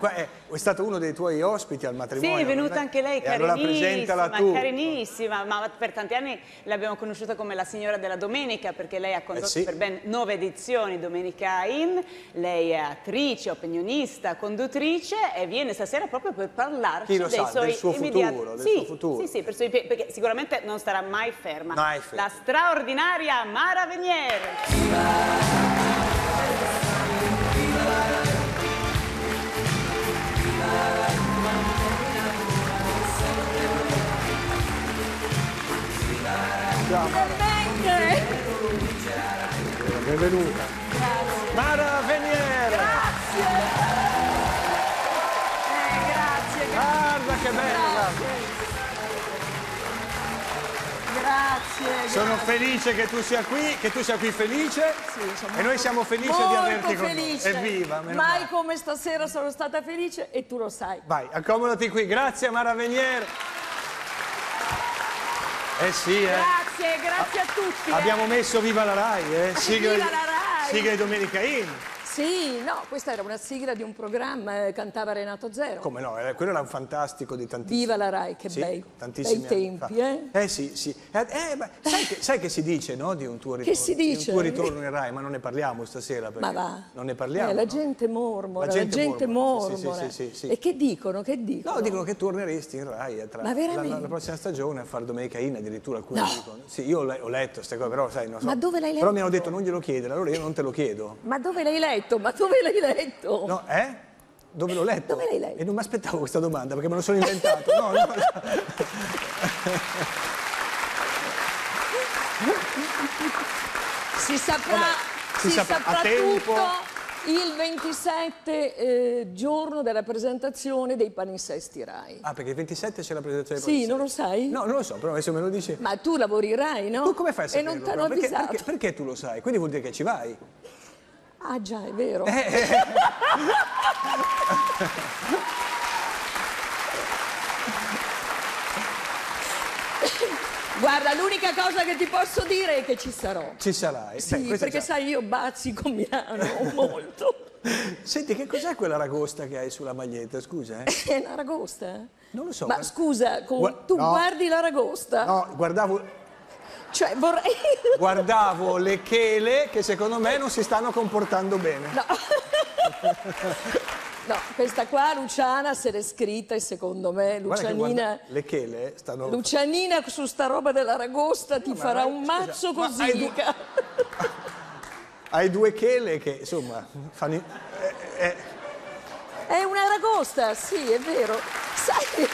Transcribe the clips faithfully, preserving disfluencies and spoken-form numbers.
qua è, è stato uno dei tuoi ospiti al matrimonio. Sì, è venuta anche lei, e allora presentala tu. carinissima, ma per tanti anni l'abbiamo conosciuta come la signora della domenica, perché lei ha condotto eh sì. per ben nove edizioni Domenica In, lei è attrice, opinionista, conduttrice e viene stasera proprio per parlarci dei sa, suoi del suo immediati... futuro. Del sì, suo futuro. Sì, sì, per suoi... perché sicuramente non starà mai ferma. Mai ferma. La straordinaria Mara Venier. Finalmente! Benvenuta. Grazie. Mara Venier! Grazie! Eh, grazie, Guarda che bello, grazie. Grazie. Sono grazie. felice che tu sia qui, che tu sia qui felice Sì, e noi siamo felici molto di averti con felice. noi. Evviva! meno Mai male. come stasera sono stata felice e tu lo sai. Vai, accomodati qui. Grazie Mara Venier. Eh sì, eh. Grazie, grazie a tutti. eh. Abbiamo messo Viva la Rai, eh. Sigla, Viva la Rai. sigla di Domenica In. Sì, no, questa era una sigla di un programma, eh, cantava Renato Zero. Come no, eh, quello era un fantastico di tantissimi. Viva la Rai, che Sì, bei, tantissimi bei anni tempi, fa. eh? Eh sì, sì. Eh, eh, ma sai, che, sai che si dice, no, di un tuo ritorno? Che si dice? Di un tuo ritorno in Rai, ma non ne parliamo stasera. Ma va. Non ne parliamo. Eh, la no? gente mormora, La la gente gente mormora, mormora. sì, sì, sì, sì, sì. E che dicono, che dicono? No, dicono che torneresti in Rai eh, tra Ma la, veramente? la, la prossima stagione a fare Domenica In, addirittura alcuni No. dicono. Sì, io ho, le- ho letto queste cose, però sai, non so. Ma dove l'hai letto? Però mi hanno detto non glielo chiedere, allora io non te lo chiedo. Ma dove l'hai letto? Ma dove l'hai letto? No, eh? Dove l'ho letto? Dove l'hai letto? E non mi aspettavo questa domanda perché me lo sono inventato. No, no, no. Si saprà, Vabbè, si si saprà. saprà A tempo. tutto il ventisette eh, giorno della presentazione dei palinsesti Rai. Ah, perché il ventisette c'è la presentazione Sì, poliziesca. non lo sai? No, non lo so, però adesso me lo dici. Ma tu lavori Rai, no? Tu come fai a E saperlo? non ti hanno però? perché, avvisato. perché, perché tu lo sai? Quindi vuol dire che ci vai. Ah già, è vero. Eh, eh. Guarda, l'unica cosa che ti posso dire è che ci sarò. Ci sarai. Sì, Beh, questo perché già- sai, io bazzico Milano molto. Senti, che cos'è quella ragosta che hai sulla maglietta? Scusa, eh? È l'aragosta? Non lo so. Ma guarda- scusa, con- Gua- tu no. guardi l'aragosta? No, guardavo, Cioè, vorrei... guardavo le chele che secondo me non si stanno comportando bene. No. No, questa qua Luciana se l'è scritta e secondo me Guarda che Lucianina, guarda- le chele stanno... Lucianina su sta roba dell'aragosta ti No, ma farà vai, un scusa, mazzo ma così. hai due- ca- Hai due chele che, insomma, fanno... i- eh, eh, È un'aragosta, sì, è vero. Sai,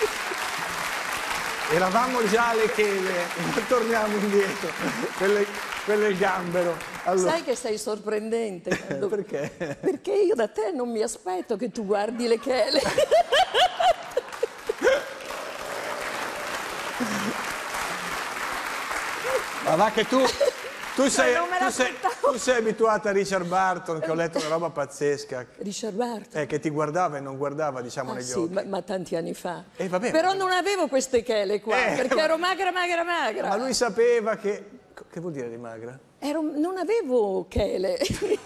eravamo già alle chele, ma torniamo indietro. Quelle, quello è il gambero. Allora, sai che sei sorprendente. quando- perché? Perché io da te non mi aspetto che tu guardi le chele. Ma va che tu... Tu sei, non me tu, sei, l'aspettavo. tu sei abituata a Richard Burton, che ho letto una roba pazzesca, Richard Burton. eh, che ti guardava e non guardava, diciamo, Ah, negli sì, occhi. ma, ma tanti anni fa. Eh, vabbè, Però vabbè. non avevo queste chele qua, Eh, perché ma- ero magra, magra, magra. Ma lui sapeva che... Che vuol dire di magra? Ero- non avevo chele.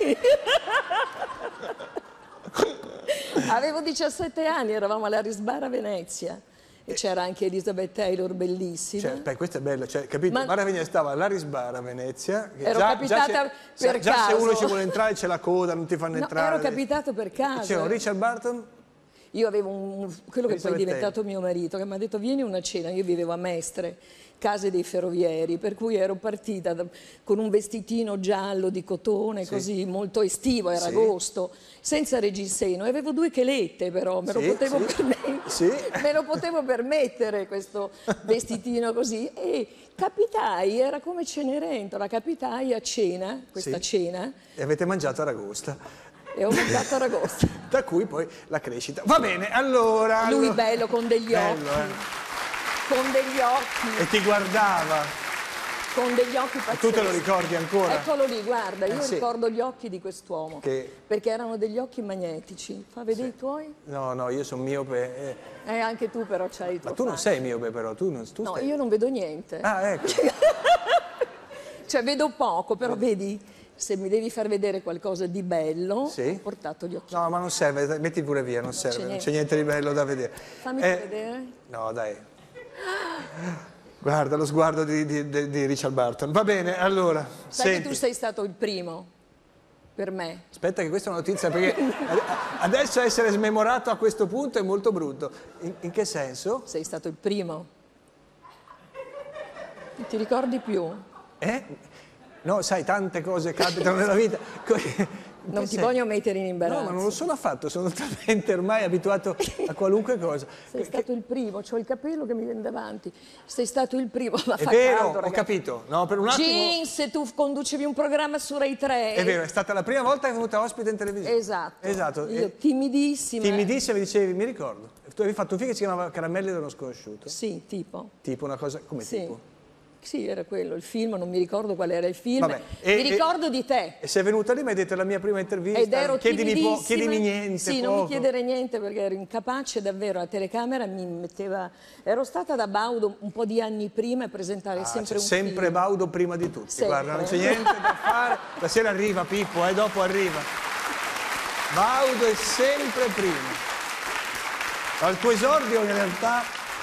Avevo diciassette anni, eravamo all'Arisbar a Venezia. E c'era anche Elizabeth Taylor, bellissima. Cioè, beh, questo è bello, cioè, capito? Ma- Mara Venier stava all'Arisbar a Venezia. Che Ero già, capitata già, per se, già se caso. uno ci vuole entrare c'è la coda, non ti fanno No, entrare. ero capitato per caso. C'era un Richard Burton? Io avevo un, quello che poi è Elizabeth diventato mio marito, che mi ha detto vieni una cena, io vivevo a Mestre, case dei ferrovieri, per cui ero partita da- con un vestitino giallo di cotone, Sì. così molto estivo, era Sì. agosto, senza reggiseno, e avevo due chelette però, me lo, Sì, potevo, sì. permettere, Sì. me lo potevo permettere questo vestitino così, e capitai, era come Cenerentola, capitai a cena, questa Sì. cena, E avete mangiato aragosta. e ho mangiato aragosta. Da cui poi la crescita. Va bene, allora... Lui allora- bello, con degli Bello, occhi, eh. con degli occhi. E ti guardava. Con degli occhi pazzeschi. Tu te lo ricordi ancora? Eccolo lì, guarda, io Eh, sì. ricordo gli occhi di quest'uomo. Che- Perché erano degli occhi magnetici. Fa vedere i tuoi? No, no, io sono miope. eh. Eh, anche tu però c'hai il tuo Ma tu non fascino. sei miope però, tu non tu No, stai... io non vedo niente. Ah, ecco. Cioè, vedo poco, però vedi, se mi devi far vedere qualcosa di bello, Sì? ho portato gli occhi. No, ma non serve, metti pure via, non serve, non c'è niente di bello da vedere. Fammi Eh, vedere. No, dai. Guarda lo sguardo di, di- di- di Richard Burton. Va bene, allora. Sai senti. che tu sei stato il primo per me. Aspetta che questa è una notizia, perché adesso essere smemorato a questo punto è molto brutto. In, in che senso? Sei stato il primo. Non ti ricordi più? Eh? No, sai, tante cose capitano nella vita. In Non che ti senso? voglio mettere in imbarazzo. No, ma non lo sono affatto, sono talmente ormai abituato a qualunque cosa. Sei stato il primo, c'ho il capello che mi viene davanti. Sei stato il primo, ma È fa vero, caldo, ho ragazzi. capito. No, per un attimo. Jeans, tu conducevi un programma su Rai tre. È vero, è stata la prima volta che è venuta ospite in televisione. Esatto. Esatto. Io E- timidissima. Timidissima, mi dicevi, mi ricordo. Tu avevi fatto un film che si chiamava Caramelle dello sconosciuto. Sì, tipo. Tipo una cosa, come Sì. tipo? Sì, era quello, il film, non mi ricordo qual era il film. Vabbè, e- mi ricordo e- di te. E sei venuta lì, mi hai detto la mia prima intervista. Ed ero chiedimi, po- timidissima. chiedimi niente. Sì, non mi poco. chiedere niente perché ero incapace davvero. La telecamera mi metteva... Ero stata da Baudo un po' di anni prima a presentare Ah, sempre c'è un sempre film. Baudo prima di tutti. Sempre. Guarda, non c'è niente da fare. Stasera arriva Pippo, e eh, dopo arriva. Baudo è sempre primo. Al tuo esordio in realtà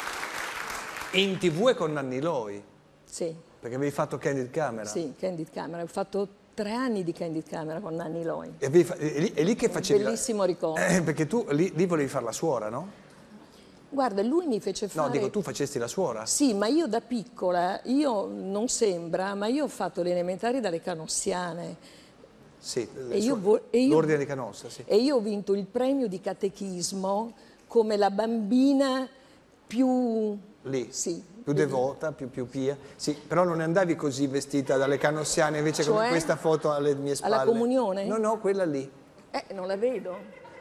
in tv è con Nanni Loi, Sì, perché avevi fatto Candid Camera. sì, Candid Camera. Ho fatto tre anni di Candid Camera con Nanni Loi. E, avevi fa- e lì, e lì che facevi? la- Bellissimo ricordo. Eh, perché tu lì, lì volevi fare la suora, no? Guarda, lui mi fece fare... No, dico, tu facesti la suora? Sì, ma io da piccola, io non sembra, ma io ho fatto le elementari dalle Canossiane. Sì, E io vo- e io- l'ordine di Canossa, sì. E io ho vinto il premio di catechismo come la bambina più... Lì, Sì. più devota, più, più pia. Sì, però non andavi così vestita dalle canossiane, invece come Cioè? questa foto alle mie spalle. Alla comunione? No, no, quella lì. Eh, non la vedo.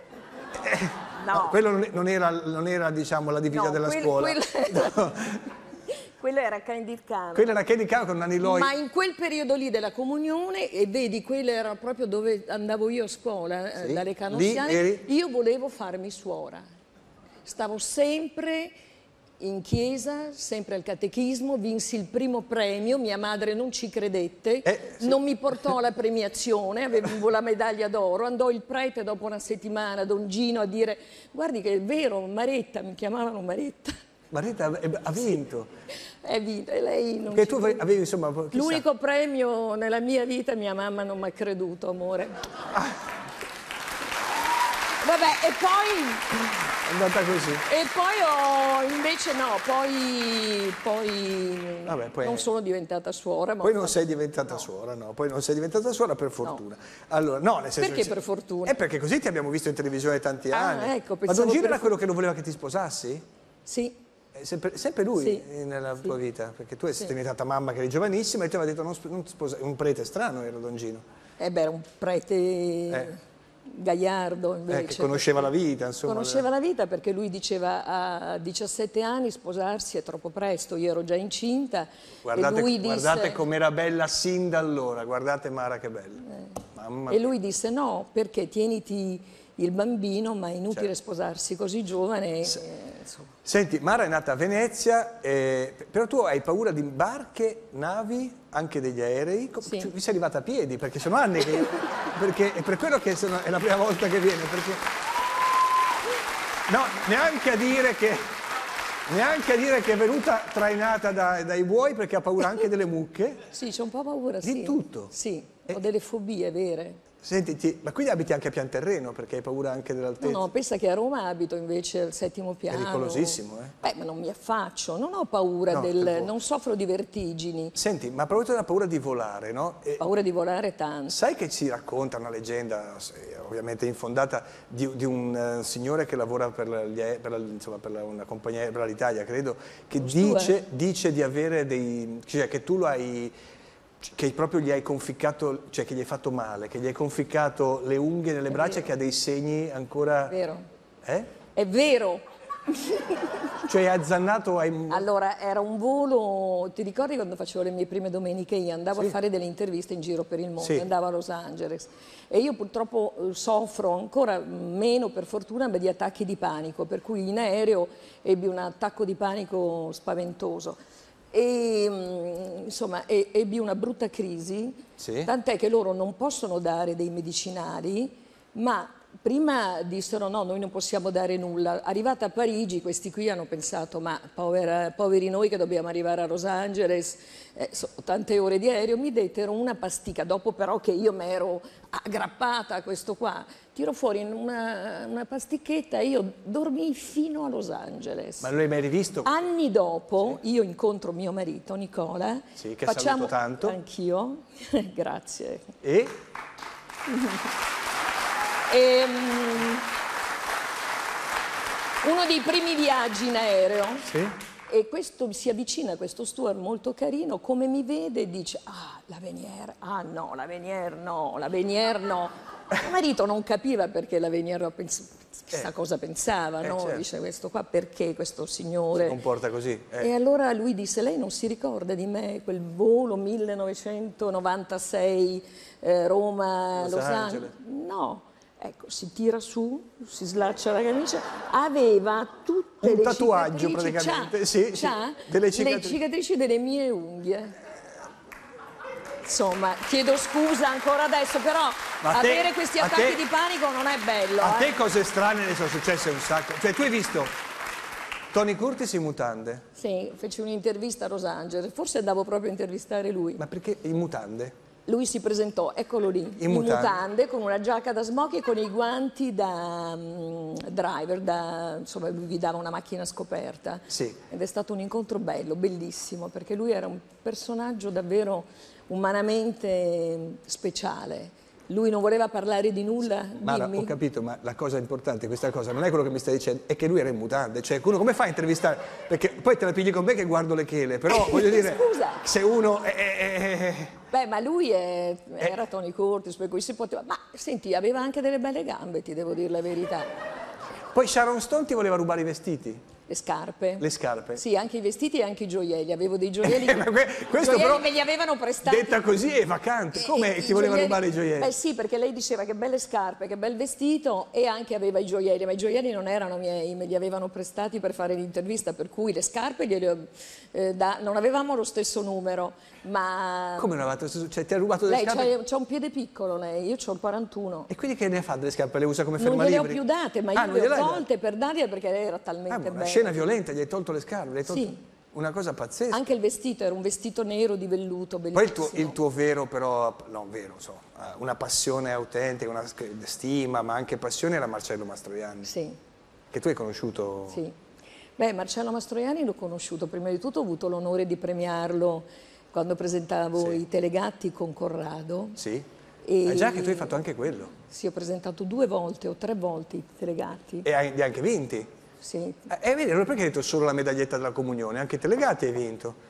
No, quello non non era, non era, diciamo, la divisa No, della quel- scuola. quella- No. Quello era Candid Camera. Quella era Kenny Caro con Nanni Loi. Ma in quel periodo lì della comunione, e vedi, quello era proprio dove andavo io a scuola, eh, Sì. dalle Canossiane, Lì eri- io volevo farmi suora. Stavo sempre in chiesa, sempre al catechismo, vinsi il primo premio, mia madre non ci credette, Eh, sì. non mi portò alla premiazione, avevo la medaglia d'oro, andò il prete dopo una settimana, Don Gino, a dire guardi che è vero, Maretta, mi chiamavano Maretta, Marita ha vinto. è vinta e lei non Che ci tu avevi, avevi, insomma, chissà. L'unico premio nella mia vita mia mamma non mi ha creduto, amore. Vabbè, e poi, È andata così. e poi ho, invece no, poi, poi, Vabbè, poi- non sono diventata suora. Ma Poi ho non fatto- sei diventata suora, no, poi non sei diventata suora per fortuna. Allora, no, nel senso Perché che- per fortuna? Eh, perché così ti abbiamo visto in televisione tanti Ah, anni. ecco, Ma pensavo Don Gino per era for- quello che non voleva che ti sposassi? Sì, È sempre, sempre lui Sì, eh, nella sì. tua vita, perché tu sei Sì. diventata mamma che eri giovanissima e ti aveva detto non, sp- non sposare, un prete strano era Don Gino, eh beh, era un prete Eh. gaiardo eh, invece. che conosceva la vita, insomma. Conosceva la vita perché lui diceva a diciossette anni sposarsi è troppo presto, io ero già incinta Guardate, e lui guardate disse... com'era bella sin da allora, guardate Mara che bella. Mamma E mia. lui disse no, perché tieniti il bambino, ma è inutile Certo. sposarsi così giovane. eh, insomma. Senti, Mara è nata a Venezia, eh, però tu hai paura di barche, navi, anche degli aerei? Com- Sì. ci- Vi sei arrivata a piedi, perché sono anni che... perché è per quello che sono- è la prima volta che viene, perché... No, neanche a dire che... Neanche a dire che è venuta trainata da- dai buoi perché ha paura anche delle mucche. Sì, c'ho un po' paura, sì. Di tutto? Sì, Eh. ho delle fobie vere. Senti, ti- ma quindi abiti anche a pian terreno perché hai paura anche No, dell'altezza? no, pensa che a Roma abito invece al settimo piano. Pericolosissimo, eh? Beh, ma non mi affaccio, non ho paura No, del... per voi. non soffro di vertigini. Senti, ma a proposito della paura di volare, no? E- Paura di volare tanto. Sai che ci racconta una leggenda, eh, ovviamente infondata, di, di un eh, signore che lavora per, la- gli ae- per la- insomma, per la- una compagnia, per l'Italia, credo, che Giusto, eh? dice, dice di avere dei... cioè che tu lo hai... che proprio gli hai conficcato, cioè che gli hai fatto male, che gli hai conficcato le unghie nelle braccia e che ha dei segni ancora... È vero. Eh? È vero. Cioè hai azzannato, hai... Allora, era un volo, ti ricordi quando facevo le mie prime domeniche? Io andavo Sì. a fare delle interviste in giro per il mondo, Sì. andavo a Los Angeles e io purtroppo eh, soffro ancora meno, per fortuna, ma di attacchi di panico, per cui in aereo ebbi un attacco di panico spaventoso. e insomma e, ebbi una brutta crisi, sì. Tant'è che loro non possono dare dei medicinali, ma prima dissero no, noi non possiamo dare nulla. Arrivata a Parigi, questi qui hanno pensato, ma povera, poveri noi che dobbiamo arrivare a Los Angeles, eh, so, tante ore di aereo, mi dettero una pasticca, dopo però che io mi ero aggrappata a questo qua, tiro fuori una, una pasticchetta e io dormii fino a Los Angeles. Ma non l'hai mai rivisto? Anni dopo, sì. Io incontro mio marito, Nicola. Sì, che facciamo, saluto tanto. Anch'io, grazie. E? E, um, uno dei primi viaggi in aereo, sì. E questo si avvicina a questo steward molto carino, come mi vede e dice ah, la Venier, ah no, la Venier no, la Venier no. Mio marito non capiva perché la Venier chissà eh. cosa pensava, eh, no? Certo. Dice questo qua perché questo signore... Si comporta così. Eh. E allora lui disse, lei non si ricorda di me, quel volo millenovecentonovantasei eh, Roma, Los, Los Angeles? Angeles? No. Ecco, si tira su, si slaccia la camicia, aveva tutte un le tatuaggio cicatrici, praticamente, sì, sì, delle cicatrici. le cicatrici delle mie unghie. Insomma, chiedo scusa ancora adesso, però ma avere te, questi attacchi te, di panico non è bello. A eh. te cose strane ne sono successe un sacco. Cioè, tu hai visto Tony Curtis in mutande? Sì, feci un'intervista a Los Angeles, forse andavo proprio a intervistare lui. Ma perché in mutande? Lui si presentò, eccolo lì, in, in mutande. mutande, con una giacca da smoking e con i guanti da um, driver, da, insomma lui guidava una macchina scoperta. Sì. Ed è stato un incontro bello, bellissimo, perché lui era un personaggio davvero umanamente speciale. Lui non voleva parlare di nulla, Mara, dimmi. Ho capito, ma la cosa importante, questa cosa, non è quello che mi stai dicendo, è che lui era in mutande. Cioè, uno come fa a intervistare? Perché poi te la pigli con me che guardo le chele, però voglio dire, scusa. Se uno è... è, è... Beh, ma lui è, era Tony Curtis, per cui si poteva... Ma senti, aveva anche delle belle gambe, ti devo dire la verità. Poi Sharon Stone ti voleva rubare i vestiti? Le scarpe. Le scarpe. Sì, anche i vestiti e anche i gioielli. Avevo dei gioielli. Eh, que questo gioielli però, me li avevano prestati. Detta così è vacante. Come ti voleva rubare i gioielli? Beh sì, perché lei diceva che belle scarpe, che bel vestito e anche aveva i gioielli. Ma i gioielli non erano miei, me li avevano prestati per fare l'intervista. Per cui le scarpe gliele, eh, da, non avevamo lo stesso numero. Ma... Come non avevate? Cioè ti ha rubato delle lei scarpe? Lei c'ha un piede piccolo, lei. Io c'ho il quarantuno. E quindi che ne fa delle scarpe? Le usa come fermalibri? Non gliele ho più date, ma io ah, le ho tolte per dargliele perché lei era talmente ah, bella. Una scena violenta, gli hai tolto le scarpe, gli hai tolto... Sì. Una cosa pazzesca. Anche il vestito, era un vestito nero di velluto, bellissimo. Poi il tuo, il tuo vero però, non vero, so, una passione autentica, una stima, ma anche passione era Marcello Mastroianni. Sì. Che tu hai conosciuto... Sì. Beh, Marcello Mastroianni l'ho conosciuto, prima di tutto ho avuto l'onore di premiarlo quando presentavo sì. i Telegatti con Corrado. Sì. E... Ah, già che tu hai fatto anche quello. Sì, ho presentato due volte o tre volte i Telegatti. E hai anche vinti? Sì. E eh, vedi, allora perché hai detto solo la medaglietta della comunione? Anche i Telegatti hai vinto.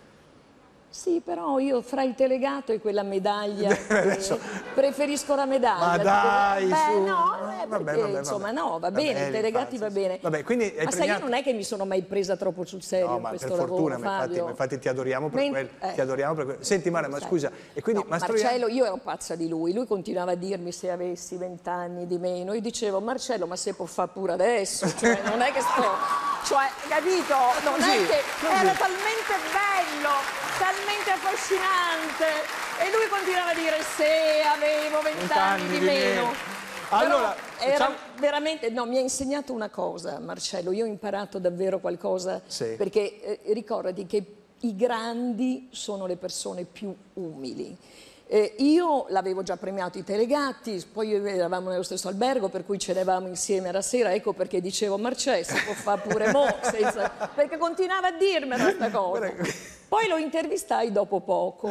Sì, però io fra il Telegato e quella medaglia Adesso... preferisco la medaglia. Ma dai, beh, su. no, eh, vabbè, perché, vabbè, insomma, vabbè. no, va bene, vabbè, i Telegatti va bene. Vabbè, quindi hai ma premiato... sai, io non è che mi sono mai presa troppo sul serio no, in ma questo per lavoro, fortuna, ma infatti, Fabio. infatti ti adoriamo per Men quello. eh. Ti adoriamo per quello. Senti Mara, ma sai. scusa, e quindi no, Mastroianni... Marcello, io ero pazza di lui, lui continuava a dirmi se avessi vent'anni di meno, io dicevo Marcello, ma se può fare pure adesso, cioè non è che sto... Cioè, capito? Non così, è che così. era talmente bello, talmente affascinante e lui continuava a dire se avevo vent'anni di, di meno. Allora, era facciamo... veramente, no, mi ha insegnato una cosa, Marcello, io ho imparato davvero qualcosa, sì. perché eh, ricordati che i grandi sono le persone più umili. Eh, io l'avevo già premiato i Telegatti, poi eravamo nello stesso albergo, per cui cenevamo insieme alla sera, ecco perché dicevo Marcello si può fare pure mo, senza... perché continuava a dirmela questa cosa. Poi lo intervistai dopo poco,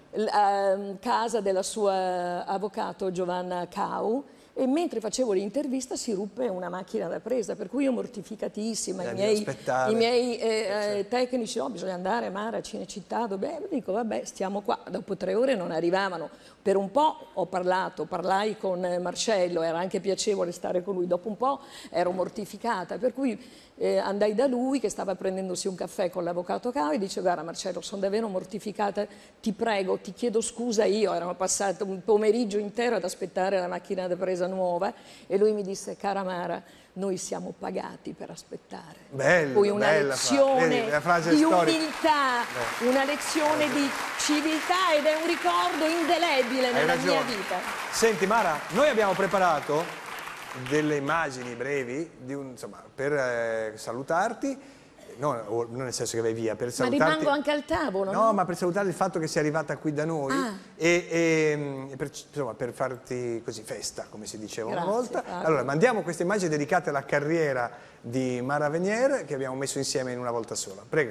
a casa della sua avvocato Giovanna Cau, e mentre facevo l'intervista si ruppe una macchina da presa, per cui io mortificatissima, eh, i miei, i miei eh, eh, tecnici, no, bisogna andare Mara a Cinecittà, dove dico vabbè stiamo qua, dopo tre ore non arrivavano, per un po' ho parlato, parlai con Marcello, era anche piacevole stare con lui, dopo un po' ero mortificata, per cui eh, andai da lui che stava prendendosi un caffè con l'avvocato Cao e dice guarda Marcello sono davvero mortificata, ti prego, ti chiedo scusa io, erano passati un pomeriggio intero ad aspettare la macchina da presa cosa nuova, e lui mi disse: cara Mara, noi siamo pagati per aspettare. Bello, Poi una bella lezione frase. Vedi, di storica. umiltà, Beh. una lezione di civiltà, ed è un ricordo indelebile Hai nella ragione. mia vita. Senti Mara, noi abbiamo preparato delle immagini brevi di un, insomma, per eh, salutarti. No, non nel senso che vai via, per salutarti... Ma rimango anche al tavolo, no? No, ma per salutare il fatto che sei arrivata qui da noi ah. e, e, e per, insomma, per farti così festa, come si diceva Grazie, una volta. Fabio. Allora, mandiamo queste immagini dedicate alla carriera di Mara Venier, che abbiamo messo insieme in una volta sola. Prego.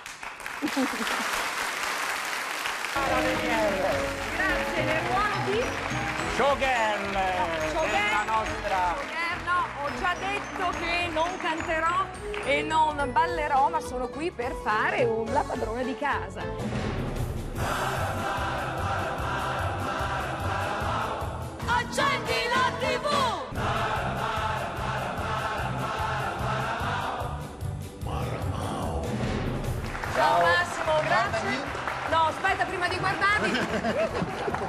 Mara Venier. Grazie, nel ruolo di... Showgirl, no, della nostra... Showgirl, no, ho già detto che non canterò e non ballerò, ma sono qui per fare un, la padrona di casa. Accendi la tivù! Ciao Massimo, grazie. No, aspetta, prima di guardarmi.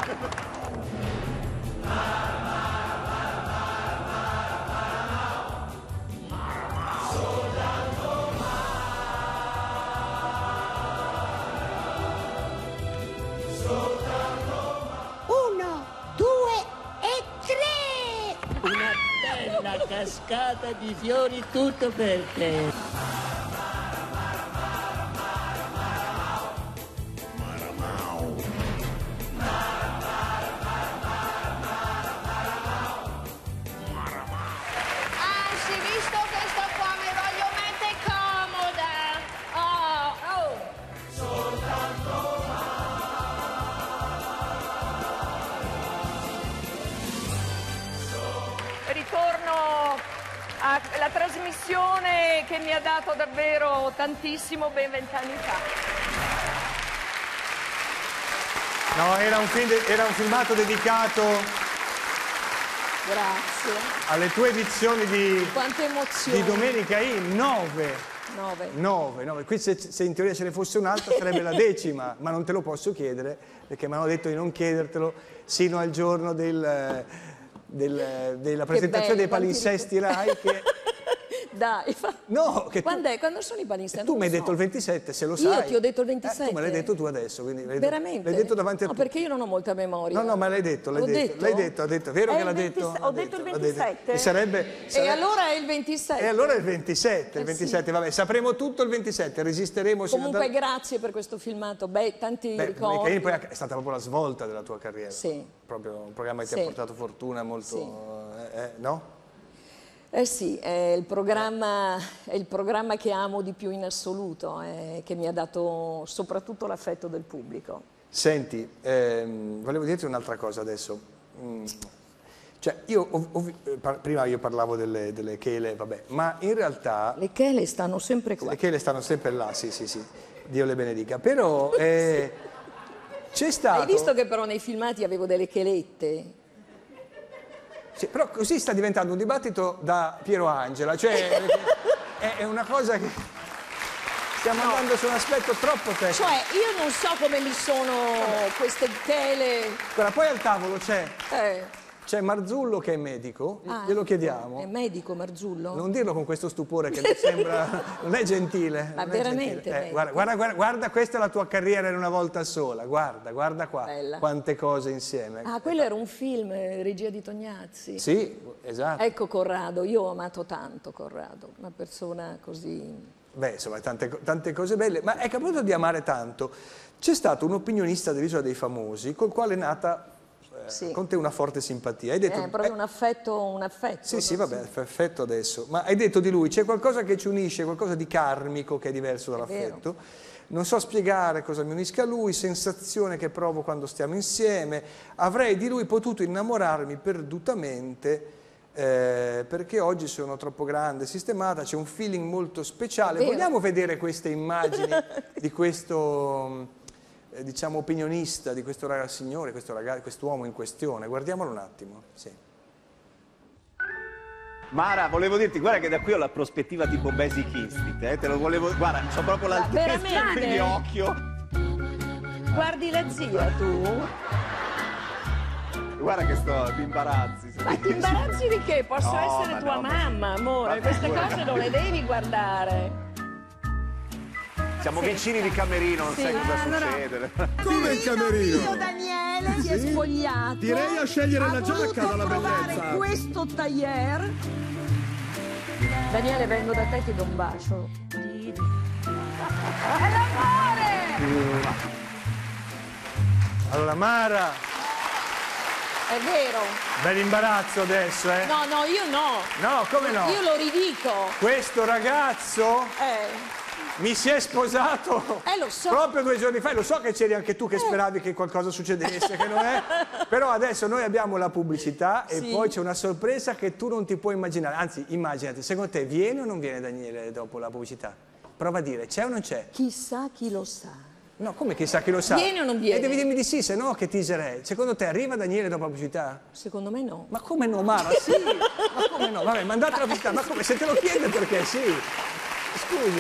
Una bella cascata di fiori, tutto per te. Anzi, visto che sto qua, mi voglio mettere comoda. Oh, oh. Ritorno alla trasmissione che mi ha dato davvero tantissimo ben vent'anni fa. No, era un, film era un filmato dedicato Grazie. alle tue edizioni di, Quante emozioni. di Domenica In, nove. Nove. Nove, nove. Qui se, se in teoria ce ne fosse un'altra sarebbe la decima, ma non te lo posso chiedere perché mi hanno detto di non chiedertelo sino al giorno del, del, della presentazione bello, dei palinsesti Rai che... Dai, fa... No, che Quando, tu... è? Quando sono i palinsesti? Tu Non mi hai lo detto so. il ventisette, se lo Io sai. ti ho detto il ventisette? Eh, tu me l'hai detto tu adesso, quindi l'hai Veramente? L'hai detto davanti a No, tutti. perché io non ho molta memoria. No, no, ma l'hai detto, l'hai L'ho detto, detto? l'hai detto, ha detto, è vero È che il l'ha ventisette, detto? ho L'ha detto il l'ha ventisette? E sarebbe, E sarebbe... allora è il ventisette. E allora è il ventisette, il Eh, ventisette, sì. vabbè, sapremo tutto il ventisette, resisteremo sino Comunque a... grazie per questo filmato, beh, tanti Beh, ricordi. Domenica In poi è stata proprio la svolta della tua carriera. Sì. Proprio un programma che ti Sì. ha portato fortuna molto... Sì. Eh, eh, no? Eh sì, è il programma, è il programma che amo di più in assoluto, eh, che mi ha dato soprattutto l'affetto del pubblico. Senti, ehm, volevo dirti un'altra cosa adesso. Mm. Cioè, io, ov- ov- par- prima io parlavo delle, delle chele, vabbè, ma in realtà... Le chele stanno sempre qua. Le chele stanno sempre là, sì, sì, sì, Dio le benedica. Però eh, c'è stato... Hai visto che però nei filmati avevo delle chelette? Sì, però così sta diventando un dibattito da Piero Angela, cioè è, è una cosa che stiamo No. andando su un aspetto troppo tecnico. Cioè, io non so come mi sono queste chele... Guarda, poi al tavolo c'è Eh. c'è Marzullo che è medico, Ah, glielo chiediamo. È medico Marzullo? Non dirlo con questo stupore che mi sembra... non è gentile. Ma non è veramente gentile. Eh, medico? guarda, guarda, guarda, guarda, questa è la tua carriera in una volta sola, guarda, guarda qua, Bella. quante cose insieme. Ah, quello era un film, eh, regia di Tognazzi. Sì, esatto. Ecco Corrado, io ho amato tanto Corrado, una persona così... Beh, insomma, tante, tante cose belle. Ma ecco, a proposito di amare tanto, c'è stato un opinionista dell'Isola dei Famosi col quale è nata eh, Sì. con te una forte simpatia. Hai detto, È proprio eh, un affetto, un affetto. Sì, sì, no? vabbè, perfetto adesso. Ma hai detto di lui, c'è qualcosa che ci unisce, qualcosa di karmico che è diverso dall'affetto. Non so spiegare cosa mi unisca a lui, sensazione che provo quando stiamo insieme. Avrei di lui potuto innamorarmi perdutamente eh, perché oggi sono troppo grande, sistemata, c'è un feeling molto speciale. Vero. Vogliamo vedere queste immagini di questo, eh, diciamo, opinionista, di questo ragazzo, signore, questo ragazzo, quest'uomo in questione? Guardiamolo un attimo. Sì. Mara, volevo dirti, guarda che da qui ho la prospettiva tipo Basic Instinct, eh? Te lo volevo, guarda, c'ho proprio l'altezza, veramente? quindi occhio. Guardi la zia tu? Guarda che sto, ti imbarazzi. Ma ti imbarazzi di che? Posso No, essere ma tua no, ma- mamma, amore. ma Queste figurati. cose non le devi guardare. Siamo vicini di camerino, non sai cosa succede. Come il camerino? Io Daniele si è spogliato. Direi a scegliere ha la giacca voluto dalla provare bellezza. questo tailleur. Daniele, vengo da te e ti do un bacio. È l'amore! Allora, Mara, È vero. bell'imbarazzo adesso, eh? No, no, io no. No, come no? Io lo ridico. Questo ragazzo Eh, mi si è sposato Eh, lo so. proprio due giorni fa. Lo so che c'eri anche tu che speravi che qualcosa succedesse, che non è. Però adesso noi abbiamo la pubblicità e Sì. poi c'è una sorpresa che tu non ti puoi immaginare. Anzi, immaginati, secondo te viene o non viene Daniele dopo la pubblicità? Prova a dire, c'è o non c'è? chissà chi lo sa. No, come chissà chi lo sa? Viene o non viene? E devi dirmi di sì, se no che teaser è? Secondo te arriva Daniele dopo la pubblicità? Secondo me no. Ma come no, Mara? Sì! Ma come no? Vabbè, mandate la pubblicità, ma come? Se te lo chiede perché sì. Scusi.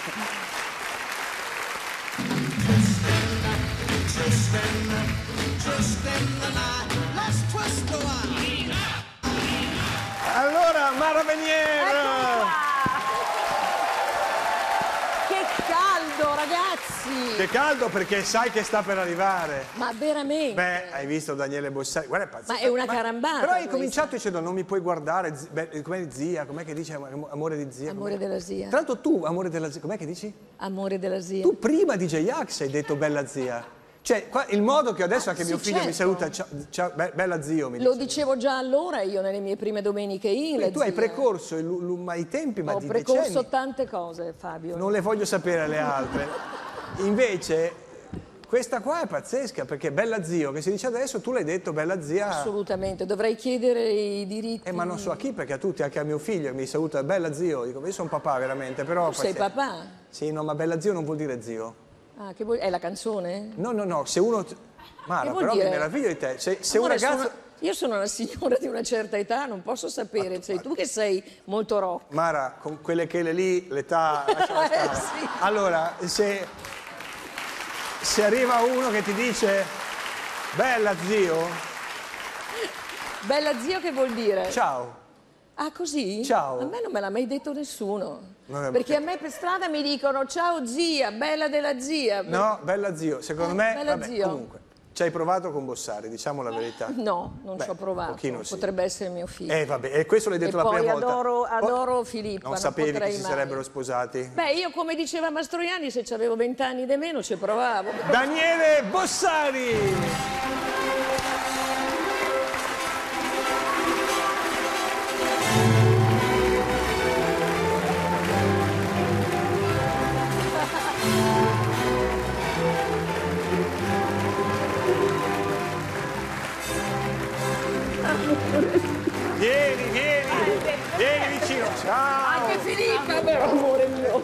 Allora, Mara Venier! Che caldo, ragazzi! Che caldo perché sai che sta per arrivare. Ma veramente? Beh, hai visto Daniele Bossari? Guarda, è pazzesco. Ma è una carambata Però hai questa. cominciato dicendo non mi puoi guardare, zi- beh, com'è zia, com'è che dice am- amore di zia? Amore com'è? della zia. Tra l'altro tu, amore della zia, com'è che dici? Amore della zia. Tu prima di J-Ax hai detto bella zia. Cioè, qua, il modo che adesso anche sì, mio figlio mi certo. saluta, ciao, ciao, be- bella zio, mi Lo dice. dicevo già allora io nelle mie prime domeniche in Quindi tu hai precorso il- l- ma i tempi, ma Ho di precorso decenni. tante cose, Fabio. Non le voglio sapere le altre. Invece, questa qua è pazzesca, perché bella zio, che si dice adesso, tu l'hai detto bella zia. Assolutamente, dovrei chiedere i diritti. Eh, ma non so a chi, perché a tutti, anche a mio figlio, mi saluta bella zio. Dico, io sono papà veramente, però... Tu sei pazienza. papà? Sì, no, ma bella zio non vuol dire zio. Ah, che vuoi... È la canzone? No, no, no, se uno... Mara, Che vuol però dire? mi meraviglio di te. Se, se un Amore, ragazzo... sono- Io sono una signora di una certa età, non posso sapere, sei tu che sei molto rock. Mara, con quelle chele lì, l'età... lasciala stare. Eh, sì. Allora, se... Se arriva uno che ti dice... Bella zio, Bella zio che vuol dire? ciao. Ah, così? Ciao. A me non me l'ha mai detto nessuno. Vabbè, Perché perché- a me per strada mi dicono ciao zia, bella della zia. No, bella zio, secondo Eh, me... bella vabbè, zio. comunque, ci hai provato con Bossari, diciamo la verità. No, non Beh, ci ho provato. pochino sì. Potrebbe essere mio figlio. Eh vabbè, e questo l'hai detto E la poi prima volta. adoro- Oh, adoro Filippa, Non non sapevi che potrei si mai. sarebbero sposati? Beh, io come diceva Mastroianni, se avevo vent'anni di meno ci provavo. Daniele Bossari! Vieni, vieni, vieni vicino, ciao! Anche Filippa, però, amore mio.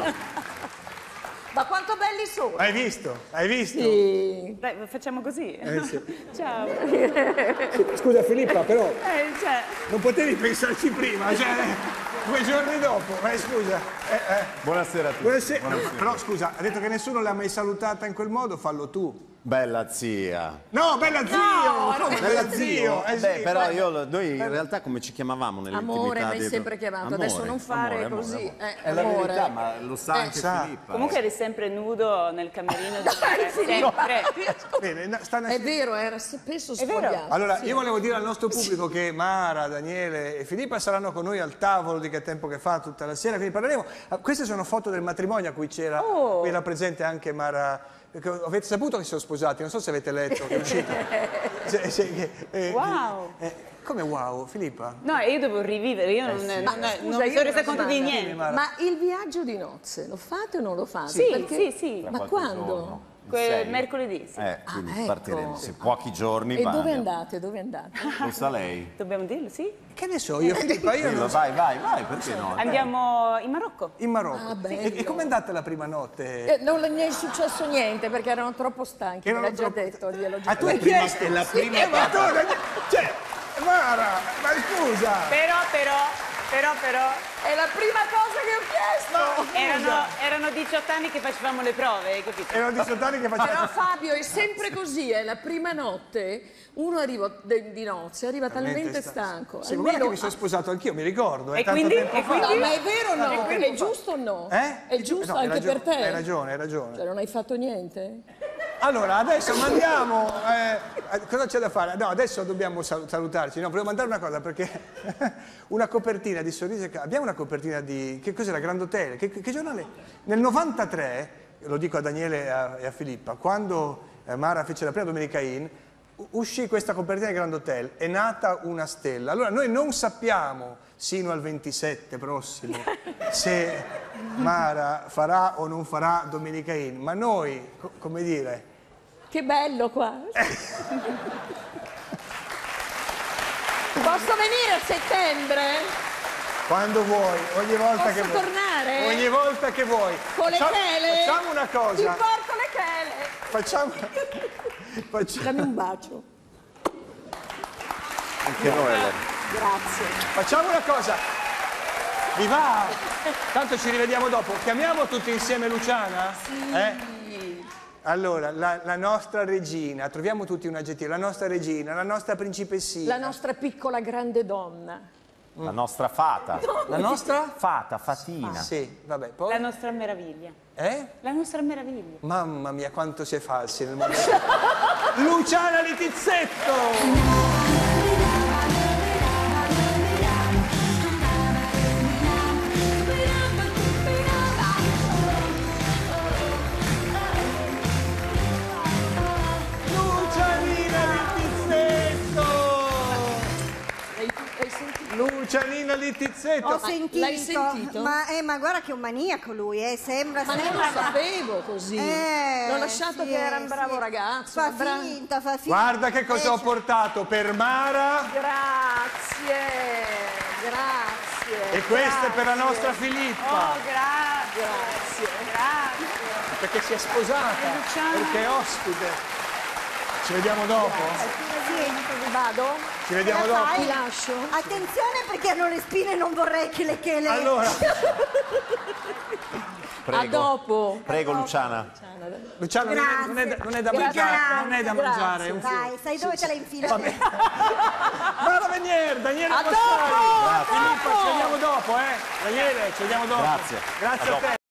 Ma quanto belli sono? Hai visto? Hai visto? Sì. Dai, facciamo così. Eh, sì. Ciao. Scusa Filippa, però Eh, cioè, non potevi pensarci prima, cioè due giorni dopo, ma scusa. Eh, eh. Buonasera a tutti. Buonasera. Però scusa, ha detto che nessuno l'ha mai salutata in quel modo, fallo tu. Bella zia. No, bella zio! Come bella zio? Eh, Beh, sì, però guarda. io, noi in realtà come ci chiamavamo nell'intimità? Amore, mi hai dietro? sempre chiamato, Amore, adesso non fare amore, amore, così. amore. Eh, È la amore. verità, ma lo sa Eh, anche sa. Filippa. comunque eri sempre nudo nel camerino di Dai, Filippa. sempre. Bene, no, stanno- È vero, era spesso È vero. spogliato. Allora, sì. io volevo dire al nostro pubblico che Mara, Daniele e Filippa saranno con noi al tavolo di Che tempo che fa tutta la sera, quindi parleremo. Ah, queste sono foto del matrimonio a cui c'era, Oh. qui era presente anche Mara. Perché avete saputo che si sono sposati, non so se avete letto, che è uscito. Se- se- che- eh, Wow. eh, come wow, Filippa? No, io devo rivivere, io non, non, non Scusa, mi io sono ho resa una conto di domanda. niente. Mara. Ma il viaggio di nozze lo fate o non lo fate? Sì, Perché- sì, sì. Ma Qualche quando? giorno? Il Quel sei. mercoledì, sì. Eh, quindi Ah, ecco. partiremo. Sì, pochi giorni E va. dove andiamo. andate? Dove andate? Lo sa lei? Dobbiamo dirlo, sì? Che ne so io, Filippa, io Dillo, non so. vai, vai, vai, perché no? Andiamo in Marocco. In Marocco. Ah, bello. e, e com'è andata la prima notte? Eh, non ne è successo niente perché erano troppo stanchi, me Erano l'ha già troppo- detto, gliel'ho già Ah, tu hai prima- chiesto? è la Sì, prima eh, ma tu, tappa. cioè, Mara, ma scusa! Però, però, Però, però... È la prima cosa che ho chiesto! Erano, erano diciotto anni che facevamo le prove, hai capito? Erano diciotto anni che facevamo... Però Fabio è sempre così, è la prima notte, uno arriva de- di nozze, arriva talmente stanco. Sì, ma guarda che mi sono sposato anch'io, mi ricordo. E è tanto quindi? tempo E fa. quindi? No, ma è vero o no? È giusto o no? Eh? È giusto No, hai anche ragione, per te? Hai ragione, hai ragione. Cioè non hai fatto niente? Allora, adesso mandiamo... Eh, cosa c'è da fare? No, adesso dobbiamo sal- salutarci. No, volevo mandare una cosa, perché una copertina di Sorrisi... Abbiamo una copertina di... Che cos'era? Grand Hotel? Che, che giornale? Nel novantatré, lo dico a Daniele e a, e a Filippa, quando eh, Mara fece la prima Domenica In, uscì questa copertina di Grand Hotel, è nata una stella. Allora, noi non sappiamo, sino al ventisette prossimo, se Mara farà o non farà Domenica In, ma noi, co- come dire... Che bello qua! Posso venire a settembre? Quando vuoi, ogni volta Posso che vuoi. tornare? Ogni volta che vuoi. Con le Facciamo- chele? Facciamo una Ti cosa. porto le chele! Facciamo... facciamo... Dammi un bacio. Anche noi. allora. Grazie. Facciamo una cosa. Vi va? Tanto ci rivediamo dopo. Chiamiamo tutti insieme Luciana? Sì. Eh? Allora, la, la nostra regina, troviamo tutti un aggettivo, la nostra regina, la nostra principessina. La nostra piccola grande donna. La nostra fata. La nostra? Fata, fatina. Sì, vabbè, poi... La nostra meraviglia. Eh? La nostra meraviglia. Mamma mia, quanto si è falsi nel mondo. Luciana Litizzetto! Lucianina Litizzetto. Ho sentito, L'hai sentito? Ma, eh, ma guarda che è un maniaco lui, eh, sembra... Ma non sembra... lo sapevo così. Eh, L'ho lasciato sì, che era un sì. bravo ragazzo. Fa bra- finta, fa finta. Guarda che cosa Eh, ho portato per Mara Grazie, grazie. e queste per la grazie. nostra Filippa. Oh, grazie. Grazie. Grazie. Perché si è sposata, Luciana. perché è ospite. Ci vediamo dopo? Vado? Ci vediamo Ce la dopo? fai? Ti lascio. Attenzione perché hanno le spine e non vorrei che le... Che le... Allora, Prego. A dopo. Prego, Luciana. Luciano, non è, non è da, non è da Grazie. mangiare, non è da Grazie. mangiare, è un fiore. Vai, sai dove te la infili? Vabbè. Mara Venier, Daniele A Bossari. dopo, a Filippa, dopo. ci vediamo dopo, eh? Daniele, ci vediamo dopo. Grazie. Grazie A a dopo. te.